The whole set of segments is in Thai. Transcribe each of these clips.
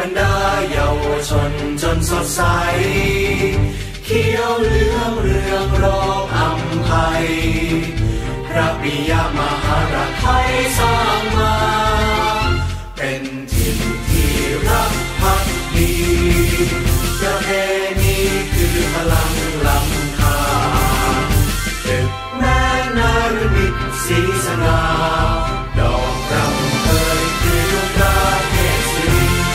รดาเยาวชนจนสดใสเขียวเหลืองเรืองรองอำไพพระปิยมหาราชไทยสร้างมาเป็นถิ่นที่รักภักดีประเพณีคือพลังล้ำค่าตึกแม้นรมิตสีสง่าดอกรำเอ่ยคือดวงดาวเกศริน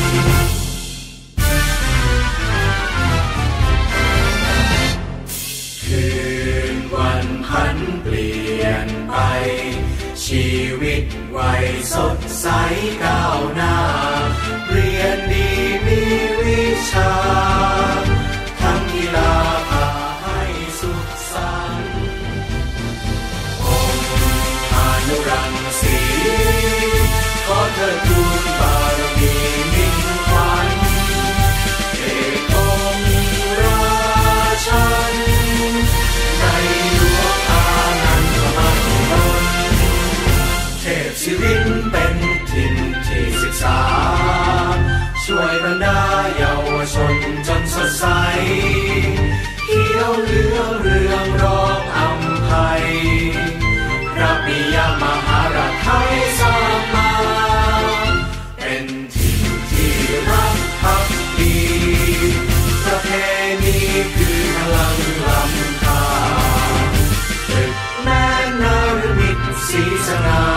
คืนวันพันเปลี่ยนไปชีวิตวัยสดใสก้าวหน้าเรียนดีมีวิชาทั้งกีฬาพาให้สุขสันต์องค์อนุรักษ์ศรีขอเถิดทูลบารมีมิ่งขวัญเอกองค์ราชันในหลวงอานันทมหิดลเทพศิรินเป็นถิ่นที่ศึกษาช่วยบรรดาเยาวชนจนสดใสเขียวเหลืองเรืองรองอำไพพระปิยมหาราชไทยสร้างมาเป็นถิ่นที่รักภักดีประเพณีคือพลังล้ำค่าตึกแม้นรมิตสีสง่า